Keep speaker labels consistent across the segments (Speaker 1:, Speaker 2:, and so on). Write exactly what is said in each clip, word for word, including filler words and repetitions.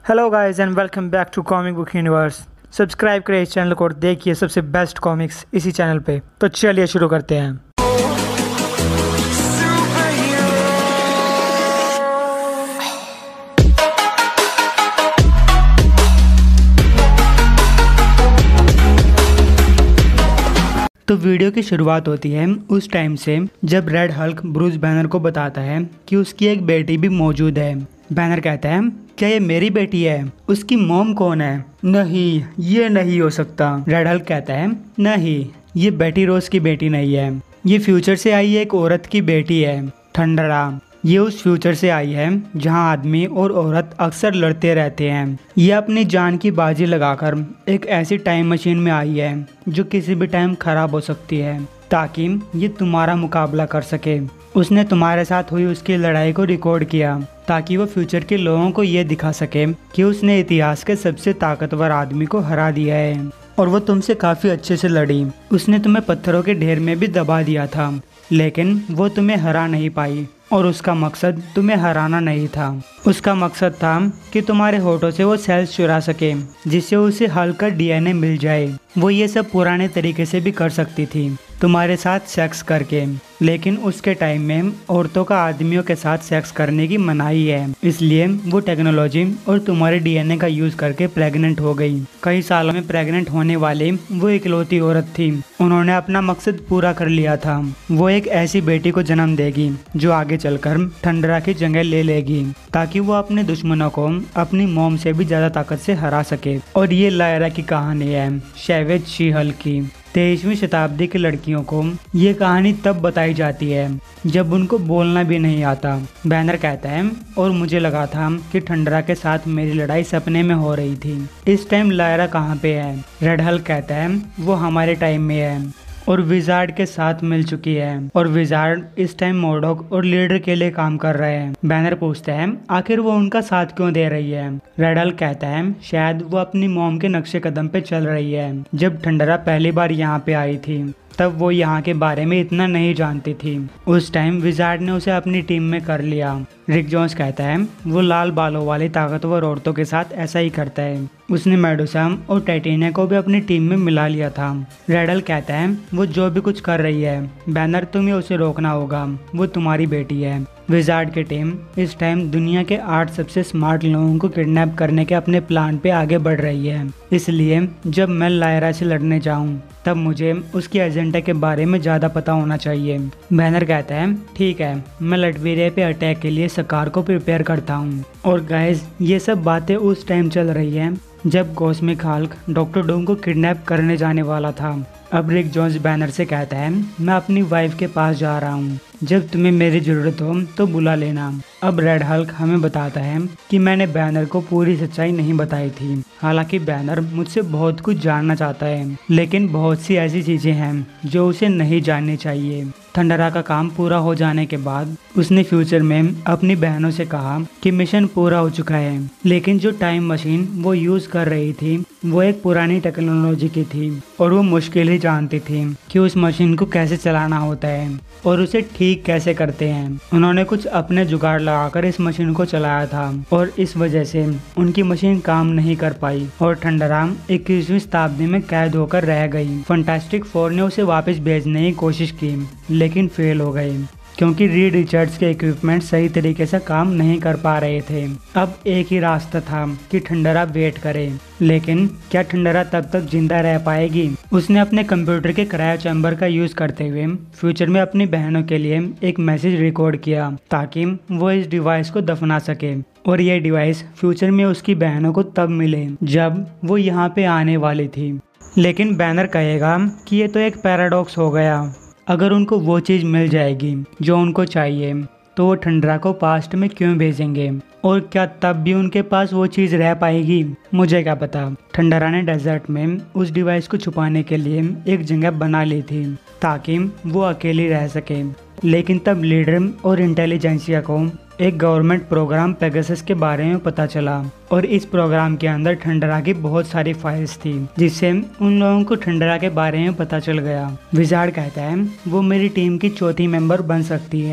Speaker 1: Hello guys and welcome back to comic book universe. Subscribe करें इस channel को और देखिए सबसे बेस्ट कॉमिक्स इसी चैनल पे। तो चलिए शुरू करते हैं। तो वीडियो की शुरुआत होती है उस टाइम से जब रेड हल्क ब्रूस बैनर को बताता है कि उसकी एक बेटी भी मौजूद है। बैनर कहता है, क्या ये मेरी बेटी है? उसकी मॉम कौन है? नहीं, ये नहीं हो सकता। रेड हल्क कहता है, नहीं, ये बेटी रोज की बेटी नहीं है, ये फ्यूचर से आई एक औरत की बेटी है। थंडरा, ये उस फ्यूचर से आई है जहां आदमी और औरत अक्सर लड़ते रहते हैं। ये अपनी जान की बाजी लगाकर एक ऐसी टाइम मशीन में आई है जो किसी भी टाइम खराब हो सकती है, ताकि ये तुम्हारा मुकाबला कर सके। उसने तुम्हारे साथ हुई उसकी लड़ाई को रिकॉर्ड किया ताकि वो फ्यूचर के लोगों को ये दिखा सके कि उसने इतिहास के सबसे ताकतवर आदमी को हरा दिया है और वो तुमसे काफी अच्छे से लड़ी। उसने तुम्हें पत्थरों के ढेर में भी दबा दिया था, लेकिन वो तुम्हें हरा नहीं पाई और उसका मकसद तुम्हें हराना नहीं था। उसका मकसद था कि तुम्हारे होठों से वो सेल्स चुरा सके जिससे उसे हल्क का डीएनए मिल जाए। वो ये सब पुराने तरीके से भी कर सकती थी, तुम्हारे साथ सेक्स करके, लेकिन उसके टाइम में औरतों का आदमियों के साथ सेक्स करने की मनाही है। इसलिए वो टेक्नोलॉजी और तुम्हारे डीएनए का यूज करके प्रेग्नेंट हो गई। कई सालों में प्रेग्नेंट होने वाली वो इकलौती औरत थी। उन्होंने अपना मकसद पूरा कर लिया था। वो एक ऐसी बेटी को जन्म देगी जो आगे चलकर थंडरा की जगह ले लेगी ताकि वो अपने दुश्मनों को अपनी मॉम से भी ज्यादा ताकत से हरा सके। और ये लायरा की कहानी है, सैवेज शी हल्क की। तेईसवीं शताब्दी की लड़कियों को ये कहानी तब बताई जाती है जब उनको बोलना भी नहीं आता। बैनर कहता है, और मुझे लगा था कि थंडरा के साथ मेरी लड़ाई सपने में हो रही थी। इस टाइम लायरा कहाँ पे है? रेड हल्क कहता है, वो हमारे टाइम में है और विजार्ड के साथ मिल चुकी है और विजार्ड इस टाइम मोर्डॉक और लीडर के लिए काम कर रहे हैं। बैनर पूछता है, आखिर वो उनका साथ क्यों दे रही है? रेड हल्क कहता है, शायद वो अपनी मॉम के नक्शे कदम पे चल रही है। जब थंडरा पहली बार यहाँ पे आई थी तब वो यहाँ के बारे में इतना नहीं जानती थी। उस टाइम विजार्ड ने उसे अपनी टीम में कर लिया। रिक जोन्स कहता है, वो लाल बालों वाली ताकतवर औरतों के साथ ऐसा ही करता है। उसने मेडुसा और टाइटेनिया को भी अपनी टीम में मिला लिया था। रेड हल्क कहता है, वो जो भी कुछ कर रही है बैनर, तुम्हें उसे रोकना होगा, वो तुम्हारी बेटी है। विजार्ड की टीम इस टाइम दुनिया के आठ सबसे स्मार्ट लोगों को किडनैप करने के अपने प्लान पे आगे बढ़ रही है। इसलिए जब मैं लायरा से लड़ने जाऊं तब मुझे उसकी एजेंडा के बारे में ज्यादा पता होना चाहिए। बैनर कहता है, ठीक है, मैं लटवीरिया पे अटैक के लिए सकार को प्रिपेयर करता हूँ। और गाइस, ये सब बातें उस टाइम चल रही है जब कॉस्मिक हल्क डॉक्टर डूम को किडनैप करने जाने वाला था। अब रिक जोन्स बैनर से कहता है, मैं अपनी वाइफ के पास जा रहा हूँ, जब तुम्हें मेरी जरूरत हो तो बुला लेना। अब रेड हल्क हमें बताता है कि मैंने बैनर को पूरी सच्चाई नहीं बताई थी। हालांकि बैनर मुझसे बहुत कुछ जानना चाहता है, लेकिन बहुत सी ऐसी चीजें हैं जो उसे नहीं जाननी चाहिए। थंडरा का काम पूरा हो जाने के बाद उसने फ्यूचर में अपनी बहनों से कहा कि मिशन पूरा हो चुका है, लेकिन जो टाइम मशीन वो यूज कर रही थी वो एक पुरानी टेक्नोलॉजी की थी और वो मुश्किल ही जानती थी कि उस मशीन को कैसे चलाना होता है और उसे ठीक कैसे करते हैं। उन्होंने कुछ अपने जुगाड़ लगाकर इस मशीन को चलाया था और इस वजह से उनकी मशीन काम नहीं कर पाई और थंडरा इक्कीसवीं शताब्दी में कैद होकर रह गई। फंटास्टिक फोर ने उसे वापस भेजने की कोशिश की लेकिन फेल हो गई क्योंकि रीड रिचर्ड्स के इक्विपमेंट सही तरीके से काम नहीं कर पा रहे थे। अब एक ही रास्ता था कि थंडरा वेट करे, लेकिन क्या थंडरा तब तक जिंदा रह पाएगी? उसने अपने कंप्यूटर के क्रायो चैम्बर का यूज करते हुए फ्यूचर में अपनी बहनों के लिए एक मैसेज रिकॉर्ड किया ताकि वो इस डिवाइस को दफना सके और ये डिवाइस फ्यूचर में उसकी बहनों को तब मिले जब वो यहाँ पे आने वाली थी। लेकिन बैनर कहेगा कि ये तो एक पैराडॉक्स हो गया। अगर उनको वो चीज़ मिल जाएगी जो उनको चाहिए तो वो थंडरा को पास्ट में क्यों भेजेंगे और क्या तब भी उनके पास वो चीज़ रह पाएगी? मुझे क्या पता। थंडरा ने डेजर्ट में उस डिवाइस को छुपाने के लिए एक जगह बना ली थी ताकि वो अकेली रह सके, लेकिन तब लीडर और इंटेलिजेंसिया को एक गवर्नमेंट प्रोग्राम पेगासस के बारे में पता चला और इस प्रोग्राम के अंदर थंडरा की बहुत सारी फाइल्स थी जिससे उन लोगों को थंडरा के बारे में पता चल गया। विजार्ड कहता है, वो मेरी टीम की चौथी मेंबर बन सकती है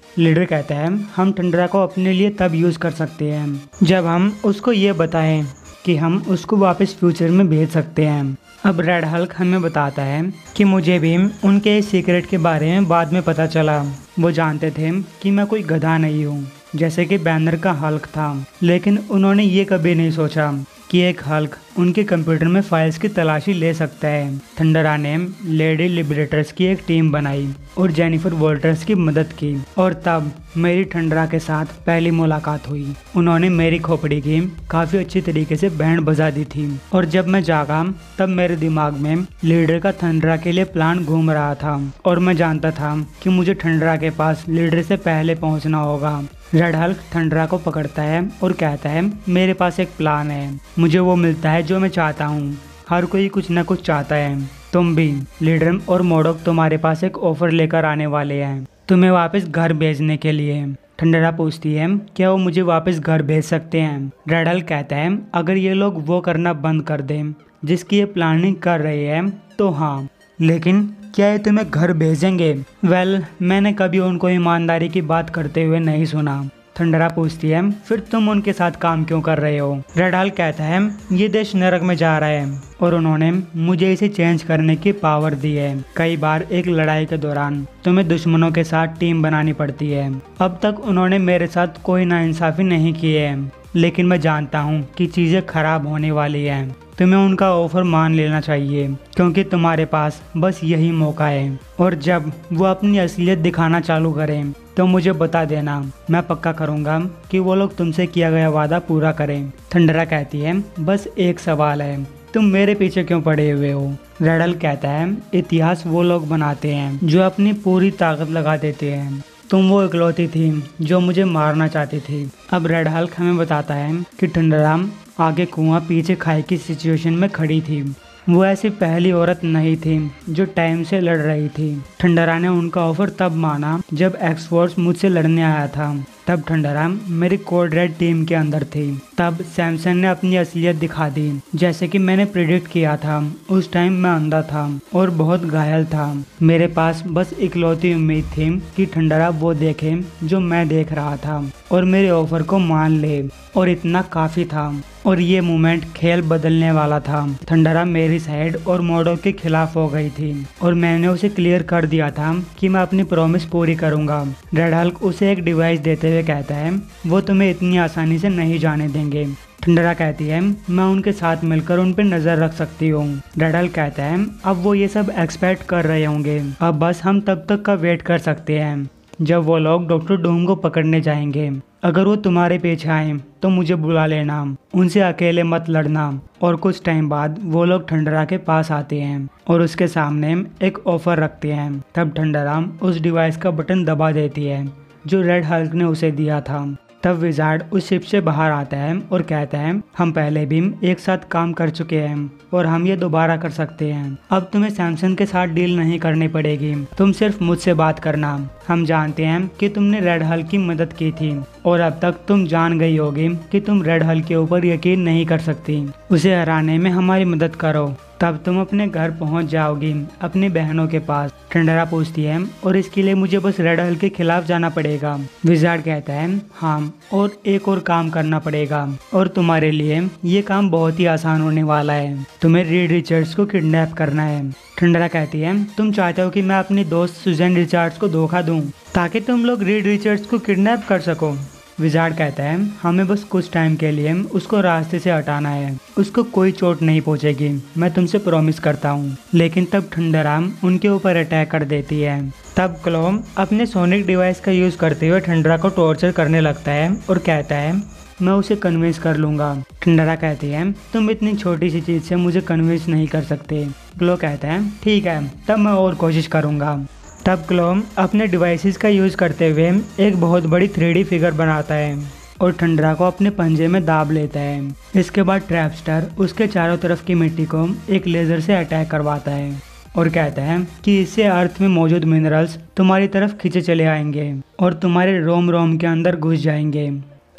Speaker 1: लीडर कहता है हम ठंडरा को अपने लिए तब यूज़ कर सकते हैं जब हम उसको ये बताएं कि हम उसको वापस फ्यूचर में भेज सकते हैं। अब रेड हल्क हमें बताता है कि मुझे भी उनके इस सीक्रेट के बारे में बाद में पता चला। वो जानते थे कि मैं कोई गधा नहीं हूँ जैसे कि बैनर का हल्क था, लेकिन उन्होंने ये कभी नहीं सोचा कि एक हल्क उनके कंप्यूटर में फाइल्स की तलाशी ले सकता है। ठंडरा ने लेडी लिबरेटर्स की एक टीम बनाई और जेनिफर वॉल्टर्स की मदद की और तब मेरी ठंडरा के साथ पहली मुलाकात हुई। उन्होंने मेरी खोपड़ी की काफ़ी अच्छी तरीके से बैंड बजा दी थी और जब मैं जागा तब मेरे दिमाग में लीडर का ठंडरा के लिए प्लान घूम रहा था और मैं जानता था कि मुझे ठंडरा के पास लीडर से पहले पहुंचना होगा। रेड हल्क ठंडरा को पकड़ता है और कहता है मेरे पास एक प्लान है, मुझे वो मिलता है जो मैं चाहता हूँ। हर कोई कुछ न कुछ चाहता है, तुम भी। लीडर और मोडोक तुम्हारे पास एक ऑफर लेकर आने वाले हैं तुम्हें वापस घर भेजने के लिए। ठंडरा पूछती है क्या वो मुझे वापस घर भेज सकते हैं। रेड हल्क कहता है अगर ये लोग वो करना बंद कर दें जिसकी ये प्लानिंग कर रहे हैं तो हाँ, लेकिन क्या ये तुम्हें घर भेजेंगे? वेल well, मैंने कभी उनको ईमानदारी की बात करते हुए नहीं सुना। ठंडरा पूछती है फिर तुम उनके साथ काम क्यों कर रहे हो? रेड हल्क कहता है ये देश नरक में जा रहा है और उन्होंने मुझे इसे चेंज करने की पावर दी है। कई बार एक लड़ाई के दौरान तुम्हें दुश्मनों के साथ टीम बनानी पड़ती है। अब तक उन्होंने मेरे साथ कोई नाइंसाफी नहीं की है, लेकिन मैं जानता हूँ कि चीज़ें खराब होने वाली हैं। तुम्हें उनका ऑफर मान लेना चाहिए क्योंकि तुम्हारे पास बस यही मौका है और जब वो अपनी असलियत दिखाना चालू करें तो मुझे बता देना। मैं पक्का करूँगा कि वो लोग तुमसे किया गया वादा पूरा करें। ठंडरा कहती है बस एक सवाल है, तुम मेरे पीछे क्यों पड़े हुए हो? रेड हल्क कहता है इतिहास वो लोग बनाते हैं जो अपनी पूरी ताकत लगा देते हैं। तुम वो इकलौती थी जो मुझे मारना चाहती थी। अब रेड हल्क हमें बताता है कि ठंडरा आगे कुआं पीछे खाई की सिचुएशन में खड़ी थी। वो ऐसी पहली औरत नहीं थी जो टाइम से लड़ रही थी। ठंडरा ने उनका ऑफर तब माना जब एक्स फोर्स मुझसे लड़ने आया था। तब ठंडरा मेरी कोड रेड टीम के अंदर थी। तब सैमसन ने अपनी असलियत दिखा दी। जैसे कि मैंने प्रिडिक्ट किया था, उस टाइम मैं अंधा था और बहुत घायल था। मेरे पास बस इकलौती उम्मीद थी कि ठंडरा वो देखे जो मैं देख रहा था और मेरे ऑफर को मान ले, और इतना काफ़ी था। और ये मोमेंट खेल बदलने वाला था। ठंडरा मेरी साइड और मोडो के खिलाफ हो गई थी और मैंने उसे क्लियर कर दिया था कि मैं अपनी प्रॉमिस पूरी करूंगा। रेड हल्क उसे एक डिवाइस देते हुए कहता है वो तुम्हें इतनी आसानी से नहीं जाने देंगे। ठंडरा कहती है मैं उनके साथ मिलकर उन पर नजर रख सकती हूँ। रेड हल्क कहता है अब वो ये सब एक्सपेक्ट कर रहे होंगे, अब बस हम तब तक का वेट कर सकते हैं जब वो लोग डॉक्टर डूम को पकड़ने जाएंगे। अगर वो तुम्हारे पीछे आए तो मुझे बुला लेना, उनसे अकेले मत लड़ना। और कुछ टाइम बाद वो लोग ठंडरा के पास आते हैं और उसके सामने एक ऑफर रखते हैं। तब ठंडरा उस डिवाइस का बटन दबा देती है जो रेड हल्क ने उसे दिया था। तब विजार्ड उस शिप से बाहर आता है और कहता है हम पहले भी एक साथ काम कर चुके हैं और हम ये दोबारा कर सकते हैं। अब तुम्हें सैमसन के साथ डील नहीं करनी पड़ेगी, तुम सिर्फ मुझसे बात करना। हम जानते हैं कि तुमने रेड हल्क की मदद की थी और अब तक तुम जान गई होगी कि तुम रेड हल्क के ऊपर यकीन नहीं कर सकती। उसे हराने में हमारी मदद करो, तब तुम अपने घर पहुंच जाओगी अपनी बहनों के पास। ठंडरा पूछती है और इसके लिए मुझे बस रेड हल्क के खिलाफ जाना पड़ेगा? विजार्ड कहता है हाँ, और एक और काम करना पड़ेगा और तुम्हारे लिए ये काम बहुत ही आसान होने वाला है। तुम्हें रीड रिचर्ड्स को किडनैप करना है। ठंडरा कहती है तुम चाहते हो कि मैं अपनी दोस्त सुजैन रिचर्ड्स को धोखा दूं ताकि तुम लोग रीड रिचर्ड्स को किडनैप कर सको? विजार्ड कहता है हमें बस कुछ टाइम के लिए उसको रास्ते से हटाना है, उसको कोई चोट नहीं पहुंचेगी, मैं तुमसे प्रॉमिस करता हूँ। लेकिन तब ठंडरा उनके ऊपर अटैक कर देती है। तब क्लो अपने सोनिक डिवाइस का यूज करते हुए ठंडरा को टॉर्चर करने लगता है और कहता है मैं उसे कन्विंस कर लूंगा। ठंडरा कहती है तुम इतनी छोटी सी चीज से मुझे कन्विंस नहीं कर सकते। क्लो कहता है ठीक है, तब मैं और कोशिश करूंगा। तब क्लो अपने डिवाइसेस का यूज करते हुए एक बहुत बड़ी थ्री डी फिगर बनाता है और ठंडरा को अपने पंजे में दाब लेता है। इसके बाद ट्रैपस्टर उसके चारों तरफ की मिट्टी को एक लेजर से अटैक करवाता है और कहता है कि इससे अर्थ में मौजूद मिनरल्स तुम्हारी तरफ खींचे चले आएंगे और तुम्हारे रोम रोम के अंदर घुस जाएंगे।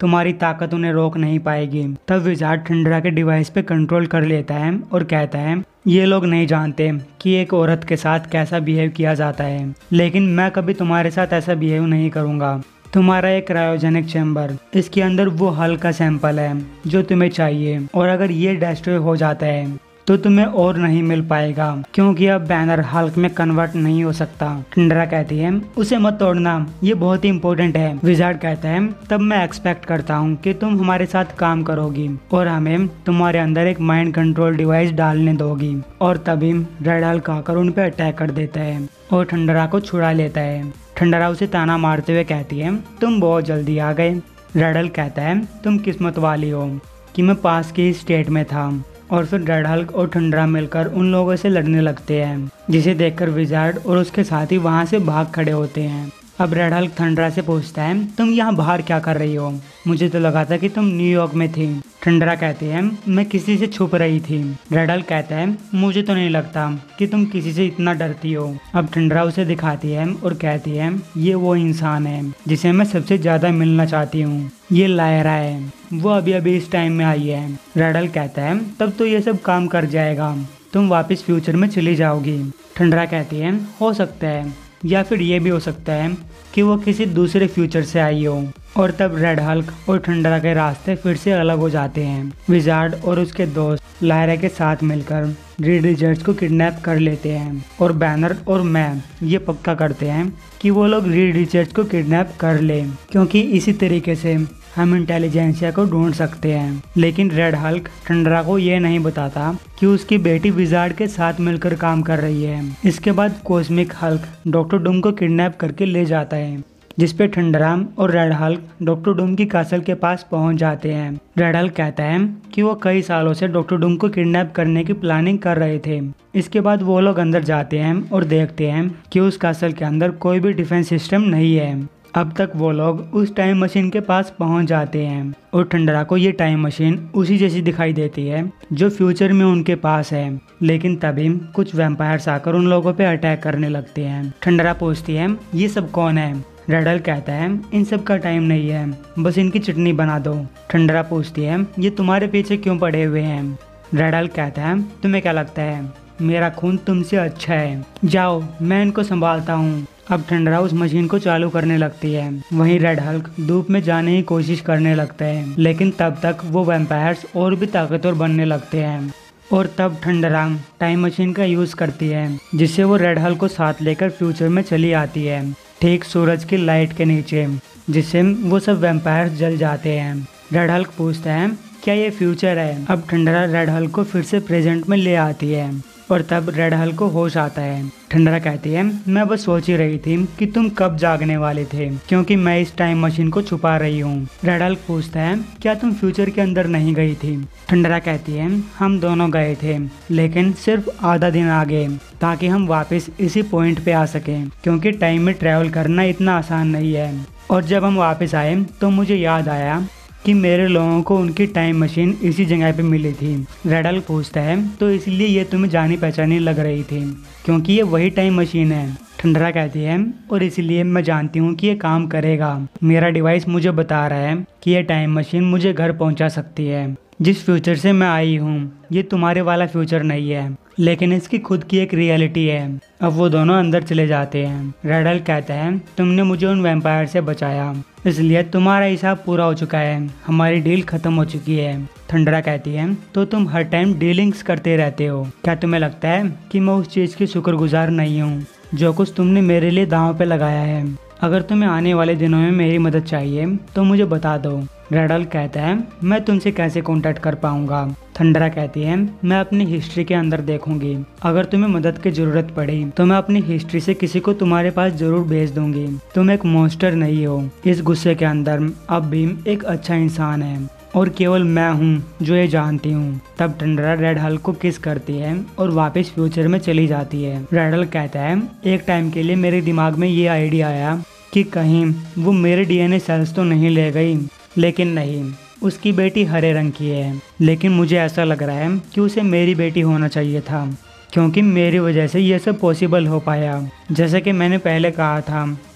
Speaker 1: तुम्हारी ताकत उन्हें रोक नहीं पाएगी। तब विजार्ड ठंडरा के डिवाइस पे कंट्रोल कर लेता है और कहता है ये लोग नहीं जानते कि एक औरत के साथ कैसा बिहेव किया जाता है, लेकिन मैं कभी तुम्हारे साथ ऐसा बिहेव नहीं करूँगा। तुम्हारा एक क्रायोजेनिक चैम्बर, इसके अंदर वो हल का सैंपल है जो तुम्हें चाहिए, और अगर ये डिस्ट्रॉय हो जाता है तो तुम्हें और नहीं मिल पाएगा, क्योंकि अब बैनर हल्क में कन्वर्ट नहीं हो सकता। ठंडरा कहती है उसे मत तोड़ना, ये बहुत ही इम्पोर्टेंट है। विजार्ड कहता है तब मैं एक्सपेक्ट करता हूँ कि तुम हमारे साथ काम करोगी और हमें तुम्हारे अंदर एक माइंड कंट्रोल डिवाइस डालने दोगी। और तभी रेड हल्क आकर उन पे अटैक कर देता है और ठंडरा को छुड़ा लेता है। ठंडरा उसे ताना मारते हुए कहती है तुम बहुत जल्दी आ गए। रेड हल्क कहता है तुम किस्मत वाली हो कि मैं पास की स्टेट में था। और फिर रेड हल्क और ठंडरा मिलकर उन लोगों से लड़ने लगते हैं, जिसे देखकर विजार्ड और उसके साथी वहां से भाग खड़े होते हैं। अब रेड हल्क ठंडरा से पूछता है तुम यहाँ बाहर क्या कर रही हो, मुझे तो लगा था कि तुम न्यूयॉर्क में थी। ठंडरा कहते हैं मैं किसी से छुप रही थी। रेड हल्क कहता है मुझे तो नहीं लगता कि तुम किसी से इतना डरती हो। अब ठंडरा उसे दिखाती है और कहती है ये वो इंसान है जिसे मैं सबसे ज्यादा मिलना चाहती हूँ, ये लायरा है, वो अभी अभी इस टाइम में आई है। रेड हल्क कहता है तब तो ये सब काम कर जाएगा, तुम वापस फ्यूचर में चली जाओगी। ठंडरा कहती है हो सकता है, या फिर ये भी हो सकता है कि वो किसी दूसरे फ्यूचर से आई हो। और तब रेड हल्क और ठंडरा के रास्ते फिर से अलग हो जाते हैं। विजार्ड और उसके दोस्त लायरा के साथ मिलकर रीड रिचर्ड्स को किडनैप कर लेते हैं और बैनर और मैं ये पक्का करते हैं कि वो लोग रीड रिचर्ड्स को किडनैप कर ले, क्योंकि इसी तरीके से हम इंटेलिजेंसिया को ढूंढ सकते हैं। लेकिन रेड हल्क ठंडरा को ये नहीं बताता कि उसकी बेटी विजार्ड के साथ मिलकर काम कर रही है। इसके बाद कॉस्मिक हल्क डॉक्टर डूम को किडनैप करके ले जाता है, जिसपे ठंडरा और रेड हल्क डॉक्टर डूम की कासल के पास पहुंच जाते हैं। रेड हल्क कहता है कि वो कई सालों से डॉक्टर डूम को किडनैप करने की प्लानिंग कर रहे थे। इसके बाद वो लोग अंदर जाते हैं और देखते हैं कि उस कासल के अंदर कोई भी डिफेंस सिस्टम नहीं है। अब तक वो लोग उस टाइम मशीन के पास पहुंच जाते हैं और ठंडरा को ये टाइम मशीन उसी जैसी दिखाई देती है जो फ्यूचर में उनके पास है। लेकिन तभी कुछ वैम्पायर्स आकर उन लोगों पे अटैक करने लगते हैं। ठंडरा पूछती है ये सब कौन है। रेड हल्क कहता है इन सब का टाइम नहीं है, बस इनकी चटनी बना दो। ठंडरा पूछती है ये तुम्हारे पीछे क्यों पड़े हुए हैं। रेड हल्क कहता है तुम्हें क्या लगता है मेरा खून तुमसे अच्छा है, जाओ मैं इनको संभालता हूँ। अब ठंडरा उस मशीन को चालू करने लगती है। वहीं रेड हल्क धूप में जाने की कोशिश करने लगता है, लेकिन तब तक वो वैम्पायर्स और भी ताकतवर बनने लगते हैं। और तब ठंडरा टाइम मशीन का यूज करती है, जिससे वो रेड हल्क को साथ लेकर फ्यूचर में चली आती है, ठीक सूरज की लाइट के नीचे, जिससे वो सब वैम्पायर्स जल जाते हैं। रेड हल्क पूछता है क्या ये फ्यूचर है। अब ठंडरा रेड हल्क को फिर से प्रेजेंट में ले आती है और तब रेड हल्क को होश आता है। ठंडरा कहती है मैं बस सोच ही रही थी कि तुम कब जागने वाले थे, क्योंकि मैं इस टाइम मशीन को छुपा रही हूँ। रेड हल्क पूछता है क्या तुम फ्यूचर के अंदर नहीं गई थी। ठंडरा कहती है हम दोनों गए थे, लेकिन सिर्फ आधा दिन आगे, ताकि हम वापस इसी पॉइंट पे आ सकें, क्योंकि टाइम में ट्रैवल करना इतना आसान नहीं है। और जब हम वापस आए तो मुझे याद आया कि मेरे लोगों को उनकी टाइम मशीन इसी जगह पे मिली थी। रेड हल्क पूछता है तो इसलिए ये तुम्हें जानी पहचानी लग रही थी, क्योंकि ये वही टाइम मशीन है। ठंडरा कहती है और इसलिए मैं जानती हूँ कि ये काम करेगा। मेरा डिवाइस मुझे बता रहा है कि ये टाइम मशीन मुझे घर पहुँचा सकती है। जिस फ्यूचर से मैं आई हूँ ये तुम्हारे वाला फ्यूचर नहीं है, लेकिन इसकी खुद की एक रियलिटी है। अब वो दोनों अंदर चले जाते हैं। रेड हल्क कहता है तुमने मुझे उन वैम्पायर से बचाया, इसलिए तुम्हारा हिसाब पूरा हो चुका है, हमारी डील खत्म हो चुकी है। ठंडरा कहती है तो तुम हर टाइम डीलिंग्स करते रहते हो, क्या तुम्हें लगता है कि मैं उस चीज़ की शुक्रगुजार नहीं हूँ जो कुछ तुमने मेरे लिए दांव पे लगाया है। अगर तुम्हें आने वाले दिनों में मेरी मदद चाहिए तो मुझे बता दो। रेड हल्क कहता है मैं तुमसे कैसे कांटेक्ट कर पाऊंगा। ठंडरा कहती है मैं अपनी हिस्ट्री के अंदर देखूंगी, अगर तुम्हें मदद की जरूरत पड़ी तो मैं अपनी हिस्ट्री से किसी को तुम्हारे पास जरूर भेज दूंगी। तुम एक मॉन्स्टर नहीं हो, इस गुस्से के अंदर अब भी एक अच्छा इंसान है और केवल मैं हूँ जो ये जानती हूँ। तब ठंडरा रेड हल्क को किस करती है और वापस फ्यूचर में चली जाती है। रेड हल्क कहता है एक टाइम के लिए मेरे दिमाग में ये आइडिया आया कि कहीं वो मेरे डीएनए सेल्स तो नहीं ले गई, लेकिन नहीं, उसकी बेटी हरे रंग की है। लेकिन मुझे ऐसा लग रहा है कि उसे मेरी बेटी होना चाहिए था, क्योंकि मेरी वजह से ये सब पॉसिबल हो पाया। जैसे कि मैंने पहले कहा था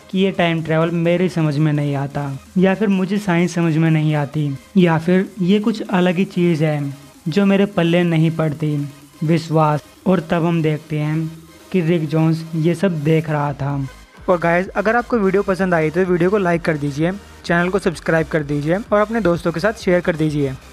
Speaker 1: कि ये टाइम ट्रैवल मेरी समझ में नहीं आता, या फिर मुझे साइंस समझ में नहीं आती, या फिर ये कुछ अलग ही चीज़ है जो मेरे पल्ले नहीं पड़ती। विश्वास। और तब हम देखते हैं कि रिक जोन्स ये सब देख रहा था। और गाइस, अगर आपको वीडियो पसंद आई तो वीडियो को लाइक कर दीजिए, चैनल को सब्सक्राइब कर दीजिए और अपने दोस्तों के साथ शेयर कर दीजिए।